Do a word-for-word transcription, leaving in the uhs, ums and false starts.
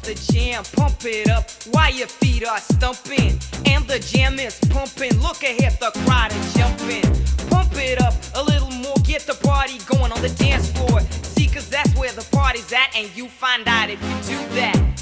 the jam, pump it up while your feet are stumping. And the jam is pumping, look ahead, the crowd is jumping. Pump it up a little more, get the party going on the dance floor. See, cause that's where the party's at, and you find out if you do that.